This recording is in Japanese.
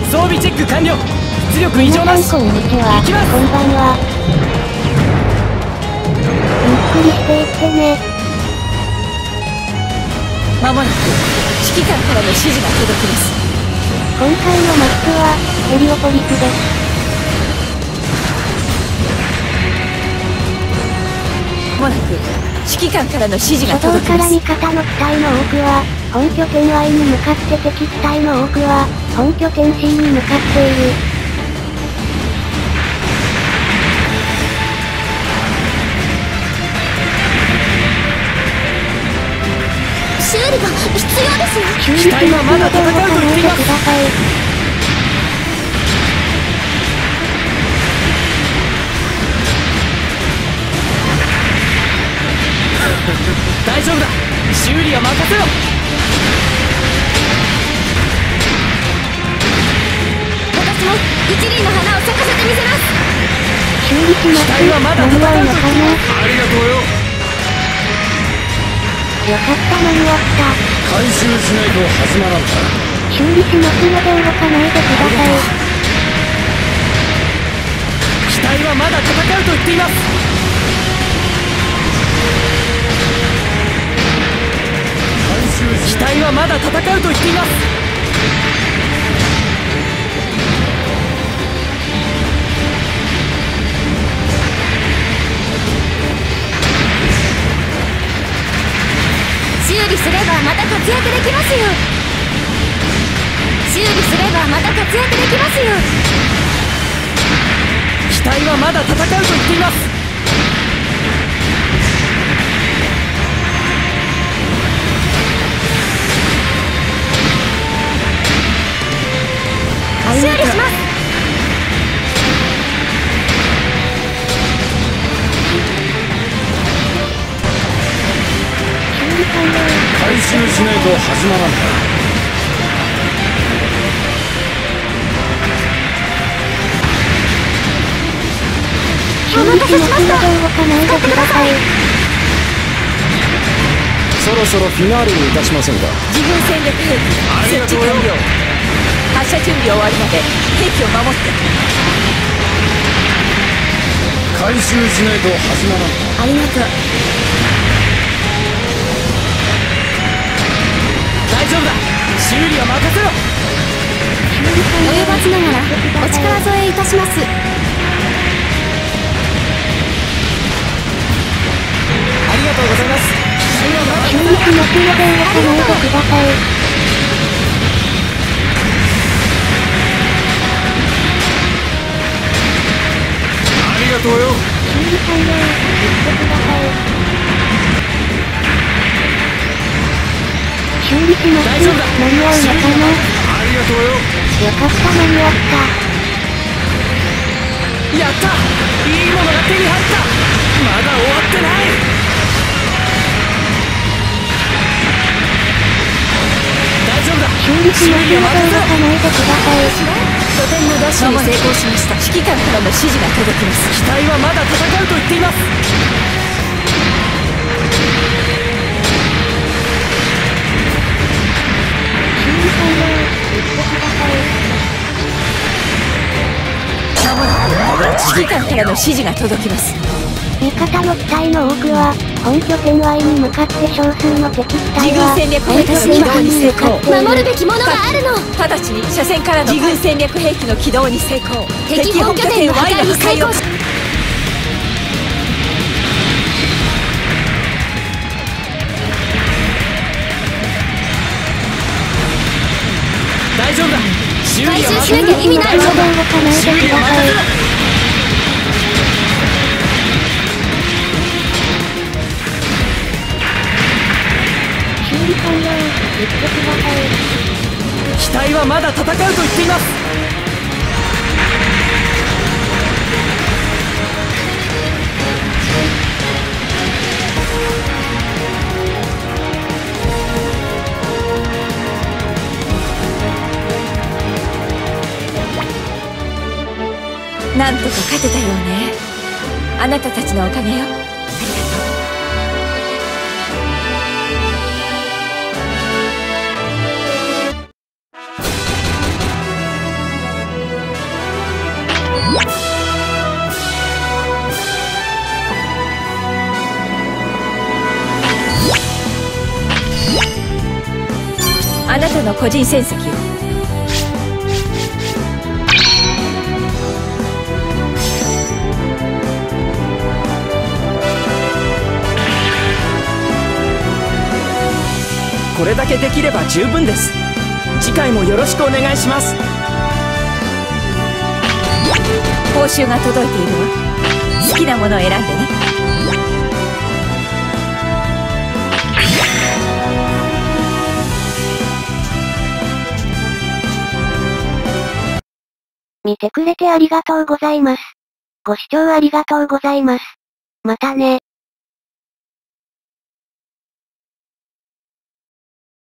装備チェック完了。出力異常なし。 こんにちは。こんばんは。ゆっくりしていってね。 まもなく指揮官からの指示が届きます。 今回のマップはヘリオポリスです。 まもなく指揮官からの指示が初動届きます。 から味方の機体の多くは本拠点 Y に向かって敵機体の多くは本拠点 C に向かっている。 修理が必要ですよ。 修理しますので動かないでください。 大丈夫だ。修理は任せろ。 私も一輪の花を咲かせてみせます。 修理します。 機体はまだ間に合うのかな。 ありがとうよ。 よかった間に合った。 回収しないと始まらんか。 修理しますので動かないでください。 機体はまだ戦うと言っています。機体はまだ戦うと言っています。 修理すればまた活躍できますよ。修理すればまた活躍できますよ。 機体はまだ戦うと言っています。 修理します。 回収しないと始まらんか。 修理しますので動かないでください。 そろそろフィナーレにいたしませんか。 自軍戦略兵器設置完了。発射準備終わるまで兵器を守って。 回収しないと始まらんか。 ありがとう。 大丈夫だ。修理は任せろ。 及ばずながらお力添えいたします。 ありがとうございます。 修理しますので動かないでください。 ありがとうよ。 修理完了。言ってください。修理します。 大丈夫だ。 間に合うのかな。 ありがとうよ。 よかった間に合った。 やった。いいものが手に入った。まだ終わってない。大丈夫だ。 修理しますので動かないでください。 拠点の奪取に成功しました。指揮官からの指示が届きます。 機体はまだ戦うと言っています。 修理完了。言ってください。 まもなく指揮官からの指示が届きます。 味方の機体の多くは本拠点 Y に向かって少数の敵機体自軍は戦略兵器の起動に成功。 守るべきものがあるの。 直ちに車線からの自軍戦略兵器の起動に成功。 敵本拠点の破壊に成功し。 大丈夫だ。修理は回収任せろ。 しなきゃ意味ないの。 動かないで修理ください。 は任せろ。 修理完了。言ってください。 機体はまだ戦うと言っています。 なんとか勝てたようね。あなたたちのおかげよ。 の個人戦績を。 これだけできれば十分です。次回もよろしくお願いします。 報酬が届いているわ。好きなものを選んでね。 見てくれてありがとうございます。ご視聴ありがとうございます。またね。